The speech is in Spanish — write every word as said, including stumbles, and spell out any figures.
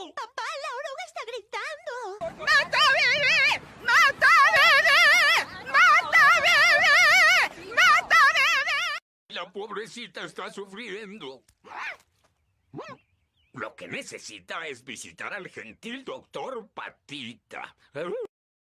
Papá, la oruga está gritando. ¡Mata bebé! ¡Mata bebé! ¡Mata bebé! ¡Mata bebé! La pobrecita está sufriendo. Lo que necesita es visitar al gentil doctor Patita.